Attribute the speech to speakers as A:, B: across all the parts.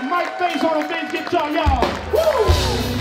A: got Mike Bass on the bass guitar, y'all. Woo!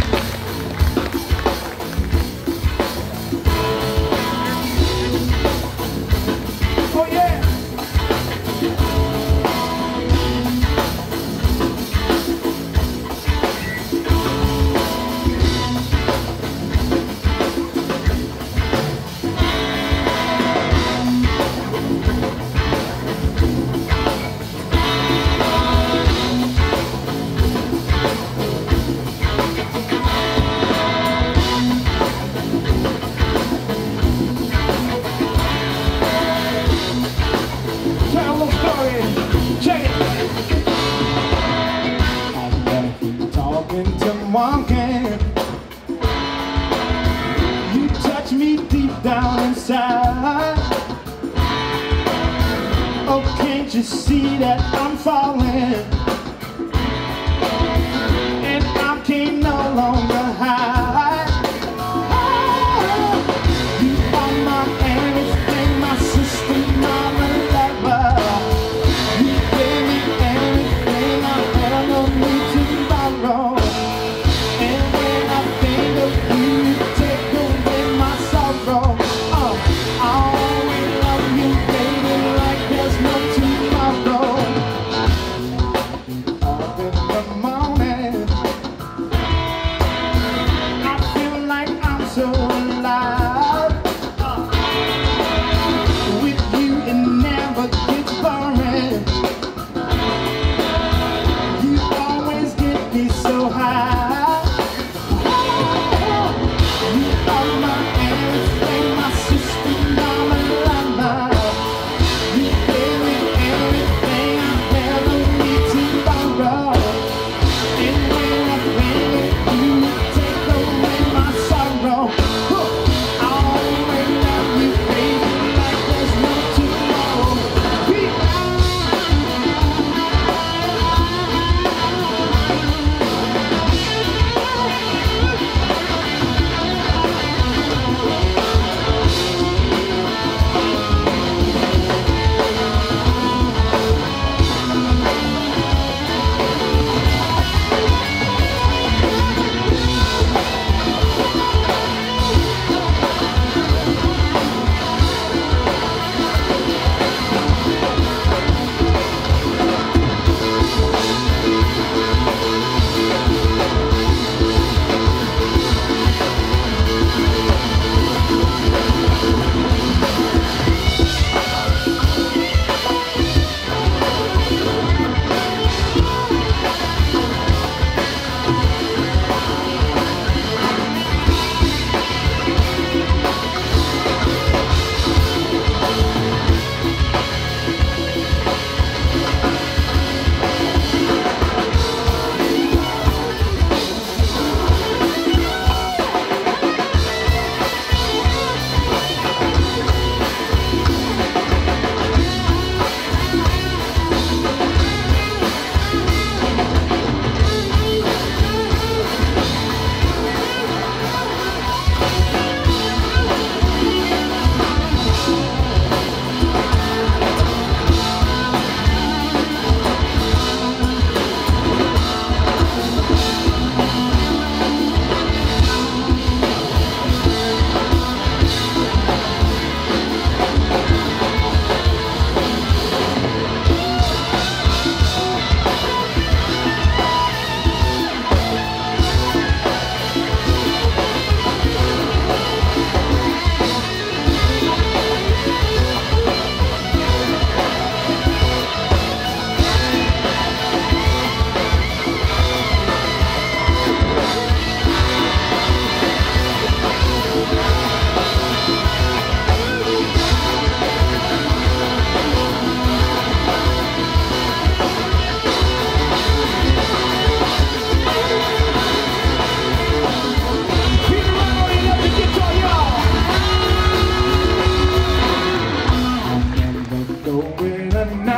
B: Walking, you touch me deep down inside. Oh, can't you see that I'm falling, and I can no longer hide. You are my everything, my sister, my lover. You gave me everything I ever need to borrow. So alive, with you it never gets boring. You always get me so high. You are my everything, my sister, my lover. You gave me everything I ever need to borrow. And when I think of you, take away my sorrow.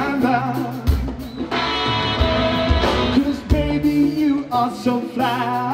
B: So fly.